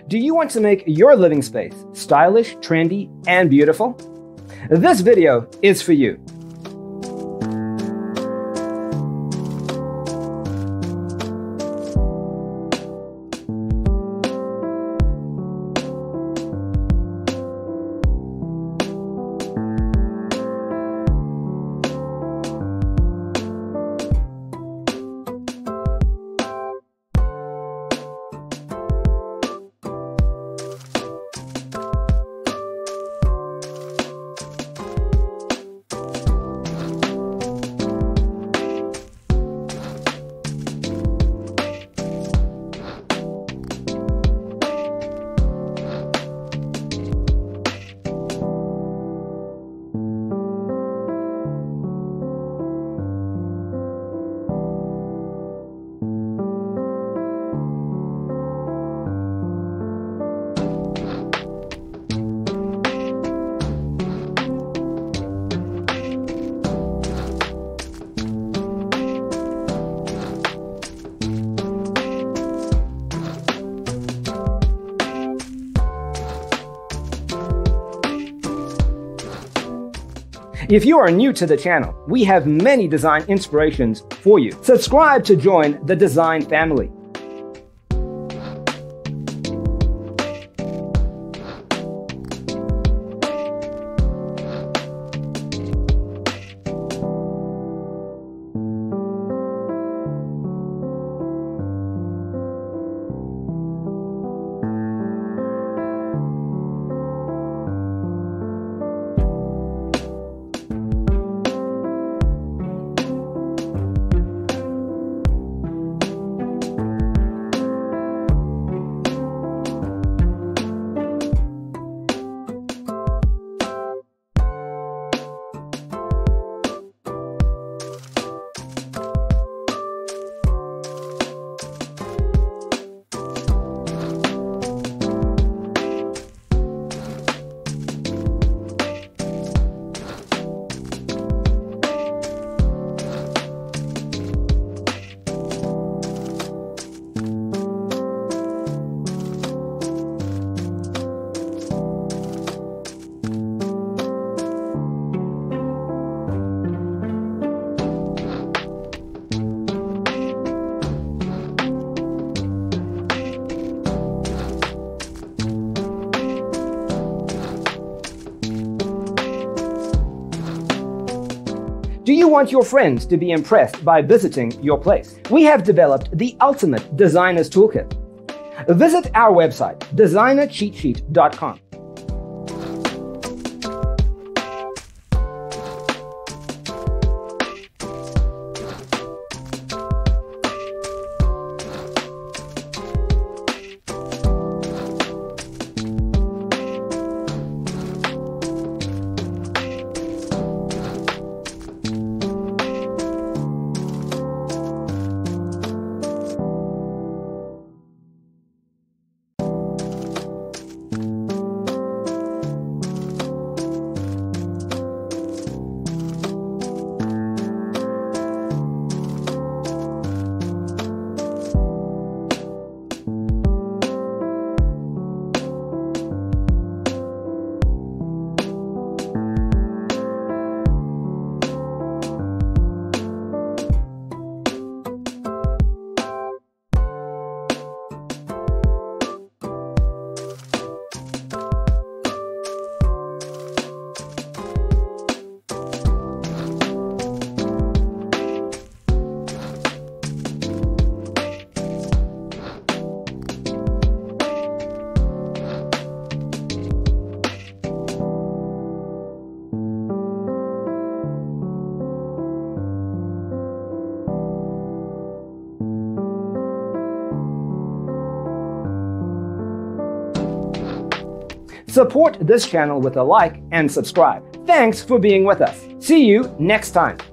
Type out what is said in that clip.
Do you want to make your living space stylish, trendy, and beautiful? This video is for you. If you are new to the channel, we have many design inspirations for you. Subscribe to join the design family. Do you want your friends to be impressed by visiting your place? We have developed the ultimate designer's toolkit. Visit our website, designercheatsheet.com. Support this channel with a like and subscribe. Thanks for being with us. See you next time.